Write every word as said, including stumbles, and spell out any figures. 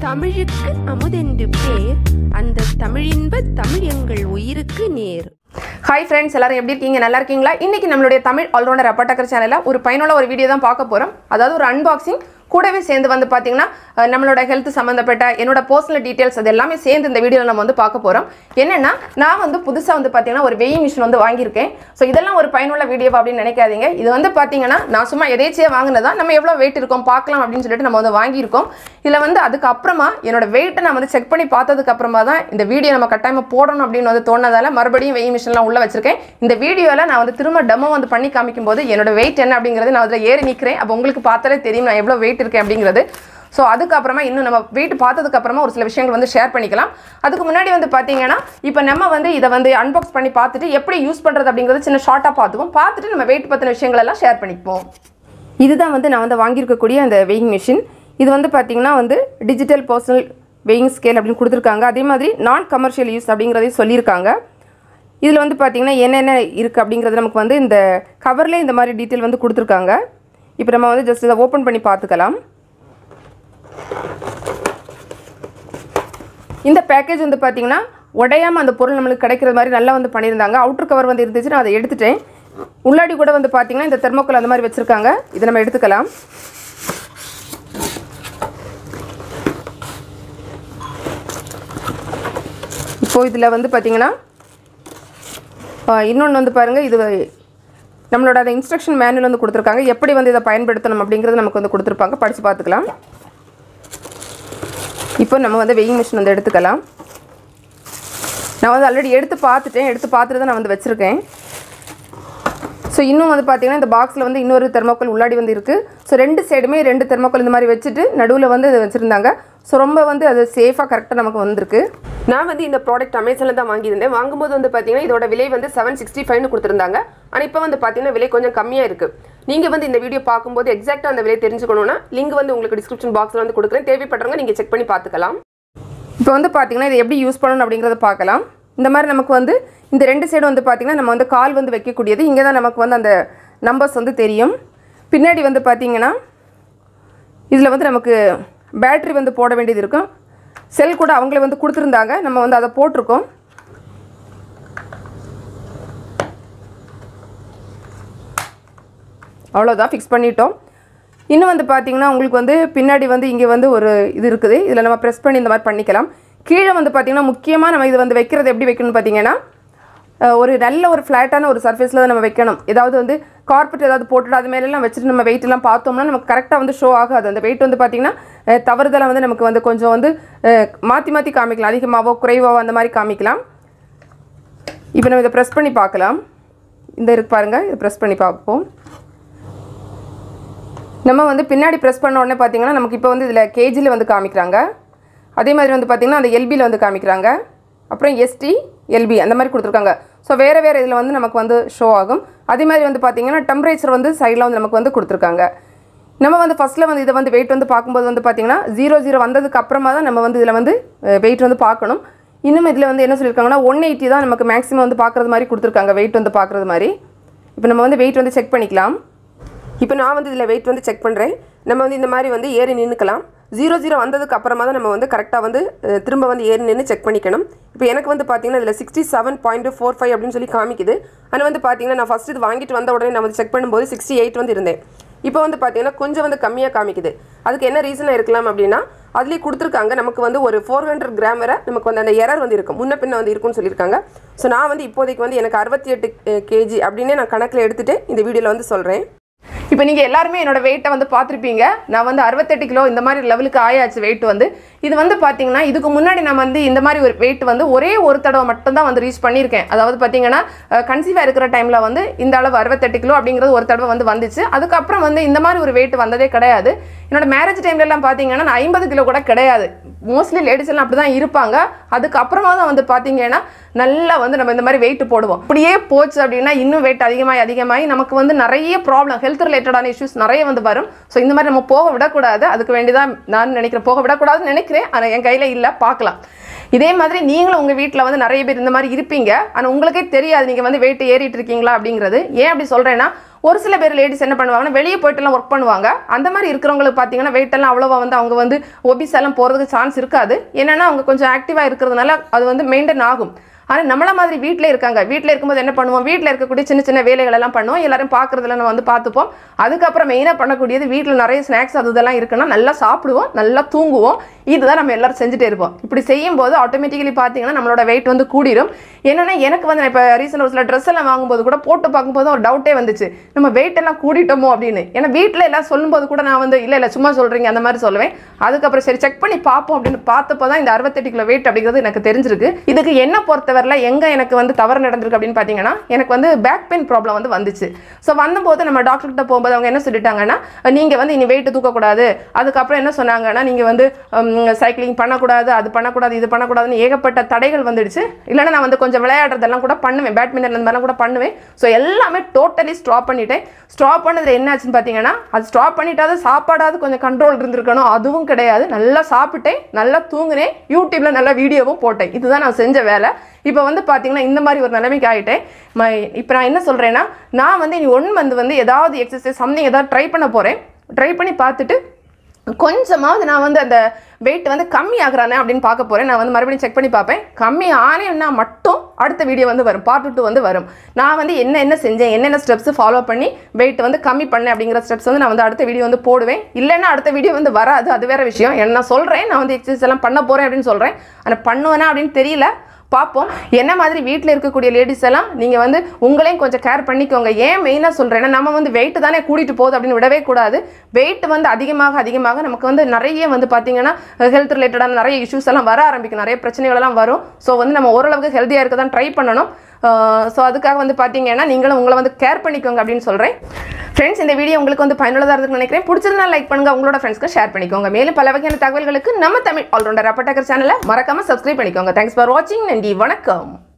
தமிழுக்கு அமுதென்று பேர், அந்த தமிழின்ப தமிழ் எங்கள் உயிருக்கு நேர். ஹாய் ஃப்ரெண்ட்ஸ், எல்லாரும் எப்படி இருக்கீங்க? நல்லா இருக்கீங்களா? இன்னைக்கு நம்மளுடைய தமிழ் ஆல்ரவுண்டர் அப்பட்டக்கர் சேனலில் ஒரு பயனுள்ள ஒரு வீடியோ தான் பார்க்க போகிறோம். அதாவது ஒரு அன்பாக்சிங், கூடவே சேர்ந்து வந்து பார்த்தீங்கன்னா நம்மளோட ஹெல்த் சம்மந்தப்பட்ட என்னோட பர்சனல் டீட்டெயில்ஸ் அது எல்லாமே சேர்ந்து இந்த வீடியோவில் நம்ம வந்து பார்க்க போகிறோம். என்னென்னா, நான் வந்து புதுசாக வந்து பார்த்தீங்கன்னா ஒரு வெயிங் மிஷின் வந்து வாங்கியிருக்கேன். ஸோ இதெல்லாம் ஒரு பயனுள்ள வீடியோ அப்படின்னு நினைக்காதீங்க. இது வந்து பார்த்தீங்கன்னா நான் சும்மா எதேச்சியாக வாங்கினதான், நம்ம எவ்வளோ வெயிட் இருக்கோம் பார்க்கலாம் அப்படின்னு சொல்லிட்டு நம்ம வந்து வாங்கியிருக்கோம். இதில் வந்து அதுக்கப்புறமா என்னோட வெயிட்டை நான் வந்து செக் பண்ணி பார்த்ததுக்கு அப்புறமா தான் இந்த வீடியோ நம்ம கட்டாயமாக போடணும் அப்படின்னு வந்து தோணதால் மறுபடியும் வெயிங் மிஷின்லாம் உள்ளே வச்சிருக்கேன். இந்த வீடியோவில் நான் வந்து திரும்ப டெமோ வந்து பண்ணி காமிக்கும் போது என்னோட வெயிட் என்ன அப்படிங்கிறது நான் அதில் ஏறி நிற்கிறேன். அப்போ உங்களுக்கு பார்த்தாலே தெரியும் நான் எவ்வளோ வெயிட் இருக்கேன் அப்படிங்கிறது. ஸோ அதுக்கப்புறமா இன்னும் நம்ம வெயிட் பார்த்ததுக்கு அப்புறமா ஒரு சில விஷயங்கள் வந்து ஷேர் பண்ணிக்கலாம். அதுக்கு முன்னாடி வந்து பார்த்தீங்கன்னா இப்போ நம்ம வந்து இதை வந்து அன்பாக்ஸ் பண்ணி பார்த்துட்டு எப்படி யூஸ் பண்ணுறது அப்படிங்கிறது சின்ன ஷார்ட்டாக பார்த்துவோம். பார்த்துட்டு நம்ம வெயிட் பற்றின விஷயங்கள் எல்லாம் ஷேர் பண்ணிப்போம். இதுதான் வந்து நான் வந்து வாங்கியிருக்கக்கூடிய அந்த வெயிங் மிஷின். இது வந்து பார்த்தீங்கன்னா வந்து டிஜிட்டல் பர்சனல் வெயிங் ஸ்கேல் அப்படின்னு கொடுத்துருக்காங்க. அதே மாதிரி நான் கமர்ஷியல் யூஸ் அப்படிங்கிறதையும் சொல்லியிருக்காங்க. இதில் வந்து பார்த்தீங்கன்னா என்னென்ன இருக்குது அப்படிங்கிறது நமக்கு வந்து இந்த கவர்லேயே இந்த மாதிரி டீட்டெயில் வந்து கொடுத்துருக்காங்க. இப்போ நம்ம வந்து ஜஸ்ட் இதை ஓப்பன் பண்ணி பார்த்துக்கலாம். இந்த பேக்கேஜ் வந்து பார்த்தீங்கன்னா உடையாமல் அந்த பொருள் நம்மளுக்கு கிடைக்கிற மாதிரி நல்லா வந்து பண்ணியிருந்தாங்க. அவுட்டர் கவர் வந்து இருந்துச்சு, நான் அதை எடுத்துட்டேன். உள்ளாடி கூட வந்து பார்த்தீங்கன்னா இந்த தெர்மோக்கோல் அந்த மாதிரி வச்சுருக்காங்க. இதை நம்ம எடுத்துக்கலாம். இப்போது இதில் வந்து பார்த்தீங்கன்னா இன்னொன்று வந்து பாருங்கள், இது நம்மளோட அந்த இன்ஸ்ட்ரக்ஷன் மேனுவல் வந்து கொடுத்துருக்காங்க. எப்படி வந்து இதை பயன்படுத்தணும் அப்படிங்கிறது நமக்கு வந்து கொடுத்துருப்பாங்க. படித்து பார்த்துக்கலாம். இப்போ நம்ம வந்து வெயிங் மிஷின் வந்து எடுத்துக்கலாம். நான் வந்து ஆல்ரெடி எடுத்து பார்த்துட்டேன். எடுத்து பார்த்துட்டு தான் நான் வந்து வச்சுருக்கேன். ஸோ இன்னும் வந்து பார்த்திங்கன்னா இந்த பாக்ஸில் வந்து இன்னொரு தெர்மோக்கோல் உள்ளாடி வந்து இருக்குது. ஸோ ரெண்டு சைடுமே ரெண்டு தெர்மோக்கோல் இந்த மாதிரி வச்சுட்டு நடுவில் வந்து இது வச்சுருந்தாங்க. ஸோ ரொம்ப வந்து அது சேஃபாக கரெக்டாக நமக்கு வந்திருக்கு. நான் வந்து இந்த ப்ராடக்ட் அமேசானில் தான் வாங்கியிருந்தேன். வாங்கும்போது வந்து பார்த்தீங்கன்னா இதோட விலை வந்து செவன் சிக்ஸ்டி ஃபைவ்னு கொடுத்துருந்தாங்க. ஆனால் இப்போ வந்து பார்த்தீங்கன்னா விலை கொஞ்சம் கம்மியாக இருக்குது. நீங்கள் வந்து இந்த வீடியோ பார்க்கும்போது எக்ஸாக்டாக அந்த விலை தெரிஞ்சுக்கணுன்னா லிங்க் வந்து உங்களுக்கு டிஸ்கிரிப்ஷன் பாக்ஸில் வந்து கொடுக்குறேன். தேவைப்படுறவங்க நீங்கள் செக் பண்ணி பார்த்துக்கலாம். இப்போ வந்து பார்த்தீங்கன்னா இதை எப்படி யூஸ் பண்ணணும் அப்படிங்கிறத பார்க்கலாம். இந்த மாதிரி நமக்கு வந்து இந்த ரெண்டு சைடும் வந்து பார்த்திங்கன்னா நம்ம வந்து கால் வந்து வைக்கக்கூடியது. இங்கே தான் நமக்கு வந்து அந்த நம்பர்ஸ் வந்து தெரியும். பின்னாடி வந்து பார்த்திங்கன்னா இதில் வந்து நமக்கு பேட்ரி வந்து போட வேண்டியது இருக்கும். செல் கூட அவங்களே வந்து கொடுத்துருந்தாங்க. நம்ம வந்து அதை போட்டிருக்கோம். அவ்வளோதான், ஃபிக்ஸ் பண்ணிட்டோம். இன்னும் வந்து பார்த்திங்கன்னா உங்களுக்கு வந்து பின்னாடி வந்து இங்கே வந்து ஒரு இது இருக்குது. இதில் நம்ம ப்ரெஸ் பண்ணி இந்த மாதிரி பண்ணிக்கலாம். கீழே வந்து பார்த்திங்கன்னா முக்கியமாக நம்ம இது வந்து வைக்கிறது எப்படி வைக்கணும்னு பார்த்திங்கன்னா ஒரு நல்ல ஒரு ஃப்ளாட்டான ஒரு சர்ஃபேஸில் தான் நம்ம வைக்கணும். ஏதாவது வந்து கார்பெட் ஏதாவது போட்டுட்டு அது மேலெல்லாம் வச்சுட்டு நம்ம வெயிட்டெல்லாம் பார்த்தோம்னா நமக்கு கரெக்டாக வந்து ஷோ ஆகாது. அந்த வெயிட் வந்து பார்த்திங்கன்னா தவறுதலாக வந்து நமக்கு வந்து கொஞ்சம் வந்து மாற்றி மாற்றி காமிக்கலாம். அதிகமாகவோ குறைவாவோ அந்த மாதிரி காமிக்கலாம். இப்போ நம்ம இதை ப்ரெஸ் பண்ணி பார்க்கலாம். இந்த இருக்கு பாருங்கள், இதை ப்ரெஸ் பண்ணி பார்ப்போம். நம்ம வந்து பின்னாடி ப்ரெஸ் பண்ண உடனே பார்த்திங்கன்னா நமக்கு இப்போ வந்து இதில் கேஜியில் வந்து காமிக்கிறாங்க. அதே மாதிரி வந்து பார்த்திங்கன்னா அந்த எல்பியில் வந்து காமிக்கிறாங்க. அப்புறம் எஸ்டி எல்பி அந்த மாதிரி கொடுத்துருக்காங்க. ஸோ வேறு வேறு இதில் வந்து நமக்கு வந்து ஷோ ஆகும். அதே மாதிரி வந்து பார்த்திங்கன்னா டெம்பரேச்சர் வந்து சைடில் வந்து நமக்கு வந்து கொடுத்துருக்காங்க. நம்ம வந்து ஃபஸ்ட்டில் வந்து இதை வந்து வெயிட் வந்து பார்க்கும்போது வந்து பார்த்திங்கன்னா ஜீரோ ஜீரோ வந்ததுக்கு அப்புறமா தான் நம்ம வந்து இதில் வந்து வெயிட் வந்து பார்க்கணும். இன்னும் இதில் வந்து என்ன சொல்லியிருக்காங்கன்னா ஒன் எயிட்டி தான் நமக்கு மேக்ஸிமம் வந்து பார்க்குறது மாதிரி கொடுத்துருக்காங்க, வெயிட் வந்து பார்க்குறது மாதிரி. இப்போ நம்ம வந்து வெயிட் வந்து செக் பண்ணிக்கலாம். இப்போ நான் வந்து இதில் வெயிட் வந்து செக் பண்ணுறேன். நம்ம வந்து இந்த மாதிரி வந்து ஏறி நின்றுக்கலாம். ஜீரோ ஜீரோ வந்ததுக்கு அப்புறமா தான் நம்ம வந்து கரெக்டாக வந்து திரும்ப வந்து ஏறி நின்று செக் பண்ணிக்கணும். இப்போ எனக்கு வந்து பார்த்தீங்கன்னா இதில் sixty seven point four five அப்படின்னு சொல்லி காமிக்குது. ஆனால் வந்து பார்த்தீங்கன்னா நான் ஃபஸ்ட் இது வாங்கிட்டு வந்த உடனே நான் வந்து செக் பண்ணும்போது சிக்ஸ்டி எயிட் வந்து இருந்தேன். இப்போ வந்து பார்த்தீங்கன்னா கொஞ்சம் வந்து கம்மியாக காமிக்குது. அதுக்கு என்ன ரீசனாக இருக்கலாம் அப்படின்னா அதுலேயே கொடுத்துருக்காங்க நமக்கு வந்து ஒரு ஃபோர் ஹண்ட்ரட் கிராம் வரை நமக்கு வந்து அந்த எரர் வந்து இருக்கும், முன்ன பின்ன வந்து இருக்குன்னு சொல்லியிருக்காங்க. ஸோ நான் வந்து இப்போதைக்கு வந்து எனக்கு அறுபத்தி எட்டு கேஜி அப்படின்னே நான் கணக்கில் எடுத்துகிட்டு இந்த வீடியோவில் வந்து சொல்கிறேன். இப்போ நீங்கள் எல்லாருமே என்னோட வெயிட்டை வந்து பார்த்துருப்பீங்க. நான் வந்து அறுபத்தெட்டு கிலோ இந்த மாதிரி லெவலுக்கு ஆயாச்சு வெயிட் வந்து. இது வந்து பார்த்தீங்கன்னா இதுக்கு முன்னாடி நான் வந்து இந்த மாதிரி ஒரு வெயிட் வந்து ஒரே ஒரு தடவை மட்டும்தான் வந்து ரீச் பண்ணியிருக்கேன். அதாவது பார்த்தீங்கன்னா கன்சீவாக இருக்கிற டைமில் வந்து இந்த அளவு அறுபத்தெட்டு கிலோ அப்படிங்கிறது ஒரு தடவை வந்து வந்துச்சு. அதுக்கப்புறம் வந்து இந்த மாதிரி ஒரு வெயிட் வந்ததே கிடையாது. என்னோட மேரேஜ் டைம்லலாம் பார்த்தீங்கன்னா நான் ஐம்பது கிலோ கூட கிடையாது. மோஸ்ட்லி லேடிஸ் எல்லாம் அப்படி தான் இருப்பாங்க. அதுக்கப்புறமா தான் வந்து பார்த்தீங்கன்னா நல்லா வந்து நம்ம இந்த மாதிரி வெயிட் போடுவோம். அப்படியே போச்சு அப்படின்னா இன்னும் வெயிட் அதிகமாகி அதிகமாகி நமக்கு வந்து நிறைய ப்ராப்ளம், ஹெல்த் ரிலேட்டடான இஷ்யூஸ் நிறைய வந்து வரும். ஸோ இந்த மாதிரி நம்ம போக விடக்கூடாது. அதுக்கு வேண்டிதான் நான் நினைக்கிறேன், போக விடக்கூடாதுன்னு நினைக்கிறேன். ஆனால் என் கையில் இல்லை, பார்க்கலாம். இதே மாதிரி நீங்களும் உங்கள் வீட்டில் வந்து நிறைய பேர் இந்த மாதிரி இருப்பீங்க. ஆனால் உங்களுக்கே தெரியாது நீங்கள் வந்து வெயிட் ஏறிட்டு இருக்கீங்களா அப்படிங்கிறது. ஏன் அப்படி சொல்கிறேன்னா, ஒரு சில பேர் லேடிஸ் என்ன பண்ணுவாங்கன்னா, வெளியே போய்ட்டுலாம் ஒர்க் பண்ணுவாங்க. அந்த மாதிரி இருக்கிறவங்களுக்கு பார்த்தீங்கன்னா வெயிட் எல்லாம் அவ்வளோவா வந்து அவங்க வந்து ஒபிஸ் எல்லாம் போகிறதுக்கு சான்ஸ் இருக்காது. என்னென்னா அவங்க கொஞ்சம் ஆக்டிவாக இருக்கிறதுனால அது வந்து மெயின்டைன் ஆகும். ஆனால் நம்மள மாதிரி வீட்டில் இருக்காங்க. வீட்டில் இருக்கும்போது என்ன பண்ணுவோம், வீட்டில் இருக்கக்கூடிய சின்ன சின்ன வேலைகள் எல்லாம் பண்ணுவோம். எல்லாரும் பார்க்குறதுல நம்ம வந்து பார்த்துப்போம். அதுக்கப்புறம் மெயினாக பண்ணக்கூடியது வீட்டில் நிறைய ஸ்நாக்ஸ் அது இதெல்லாம் இருக்குன்னா நல்லா சாப்பிடுவோம், நல்லா தூங்குவோம். இதுதான் நம்ம எல்லாரும் செஞ்சுட்டே இருப்போம். இப்படி செய்யும்போது ஆட்டோமேட்டிக்கலி பார்த்தீங்கன்னா நம்மளோட வெயிட் வந்து கூடிரும். என்னென்னா எனக்கு வந்து இப்போ ரீசெண்ட் ஒரு சில ட்ரெஸ் எல்லாம் வாங்கும்போது கூட போட்டு பார்க்கும்போது ஒரு டவுட்டே வந்துச்சு, நம்ம வெயிட் எல்லாம் கூடிட்டோமோ அப்படின்னு. ஏன்னா வீட்டில் எல்லாம் சொல்லும்போது கூட நான் வந்து இல்லை இல்லை சும்மா சொல்கிறீங்க அந்த மாதிரி சொல்லுவேன். அதுக்கப்புறம் சரி செக் பண்ணி பார்ப்போம் அப்படின்னு பார்த்தப்போ தான் இந்த அறுபத்தெட்டு கிலோ வெயிட் அப்படிங்கிறது எனக்கு தெரிஞ்சிருக்கு. இதுக்கு என்ன பொறுத்தவரை எங்க எனக்கு வந்து தவறு நடந்திருக்கு அப்படின்னு பார்த்தீங்கன்னா, எனக்கு வந்து பேக் பெயின் ப்ராப்ளம் வந்து வந்துச்சு. ஸோ வந்தபோது நம்ம டாக்டர் கிட்ட போகும்போது அவங்க என்ன சொல்லிட்டாங்கன்னா, நீங்கள் வந்து இனி வெயிட் தூக்கக்கூடாது. அதுக்கப்புறம் என்ன சொன்னாங்கன்னா, நீங்கள் வந்து சைக்கிளிங் பண்ணக்கூடாது, அது பண்ணக்கூடாது, இது பண்ணக்கூடாதுன்னு ஏகப்பட்ட தடைகள் வந்துடுச்சு. இல்லைன்னா நான் வந்து கொஞ்சம் விளையாடுறதெல்லாம் கூட பண்ணுவேன், பேட்மிண்டன் அந்த மாதிரிலாம் கூட பண்ணுவேன். ஸோ எல்லாமே டோட்டலி ஸ்டாப் பண்ணிட்டேன். ஸ்டாப் பண்ணது என்ன ஆச்சுன்னு பார்த்தீங்கன்னா, அது ஸ்டாப் பண்ணிட்டாவது சாப்பாடாவது கொஞ்சம் கண்ட்ரோல் இருந்திருக்கணும். அதுவும் கிடையாது. நல்லா சாப்பிட்டேன், நல்லா தூங்குனேன், யூடியூப்ல நல்லா வீடியோவும் போட்டேன். இதுதான் நான் செஞ்ச வேலை. இப்போ வந்து பார்த்தீங்கன்னா இந்த மாதிரி ஒரு நிலைமைக்கு ஆகிட்டேன். இப்போ நான் என்ன சொல்கிறேன்னா, நான் வந்து இனி ஒன் மந்த் வந்து ஏதாவது எக்ஸசைஸ் சம்திங் ஏதாவது ட்ரை பண்ண போகிறேன். ட்ரை பண்ணி பார்த்துட்டு கொஞ்சமாவது நான் வந்து அந்த வெயிட் வந்து கம்மி ஆகுறானே அப்படின்னு பார்க்க போகிறேன். நான் வந்து மறுபடியும் செக் பண்ணி பார்ப்பேன். கம்மி ஆனேன்னா மட்டும் அடுத்த வீடியோ வந்து வரும், பார்ட் டூ வந்து வரும். நான் வந்து என்ன என்ன செஞ்சேன், என்னென்ன ஸ்டெப்ஸ் ஃபாலோ பண்ணி வெயிட் வந்து கம்மி பண்ணேன் அப்படிங்கிற ஸ்டெப்ஸ் வந்து நான் வந்து அடுத்த வீடியோ வந்து போடுவேன். இல்லைன்னா அடுத்த வீடியோ வந்து வராது, அது வேறு விஷயம். என்ன நான் சொல்கிறேன், நான் வந்து எக்ஸசைஸ் எல்லாம் பண்ண போகிறேன் அப்படின்னு சொல்கிறேன். ஆனால் பண்ணுவேனா அப்படின்னு தெரியல, பார்ப்போம். என்ன மாதிரி வீட்டில் இருக்கக்கூடிய லேடிஸ் எல்லாம் நீங்கள் வந்து உங்களையும் கொஞ்சம் கேர் பண்ணிக்கோங்க. ஏன் மெயினாக சொல்கிறேன்னா, நம்ம வந்து வெயிட் தானே கூட்டிகிட்டு போகுது அப்படின்னு விடவே கூடாது. வெயிட் வந்து அதிகமாக அதிகமாக நமக்கு வந்து நிறைய வந்து பார்த்தீங்கன்னா ஹெல்த் ரிலேட்டடான நிறைய இஷ்யூஸ் எல்லாம் வர ஆரம்பிக்கும், நிறைய பிரச்சனைகள் எல்லாம் வரும். ஸோ வந்து நம்ம ஓரளவுக்கு ஹெல்த்தியாக இருக்க தான் ட்ரை பண்ணணும். ஸோ அதுக்காக வந்து பார்த்தீங்கன்னா நீங்களும் உங்களை வந்து கேர் பண்ணிக்கோங்க அப்படின்னு சொல்கிறேன். ஃப்ரெண்ட்ஸ், இந்த வீடியோ உங்களுக்கு வந்து பயனுள்ளதாக இருக்குன்னு நினைக்கிறேன். பிடிச்சிருந்தா லைக் பண்ணுங்கள், உங்களோட ஃப்ரெண்ட்ஸ்க்கு ஷேர் பண்ணிக்கோங்க. மேலும் பல வகையான தகவல்களுக்கு நம்ம தமிழ் ஆல்ரவுண்டர் அப்பட்டக்கர் சேனலை மறக்காமல் சப்ஸ்கிரைப் பண்ணிக்கோங்க. தேங்க்ஸ் ஃபார் வாட்சிங். நன்றி, வணக்கம்.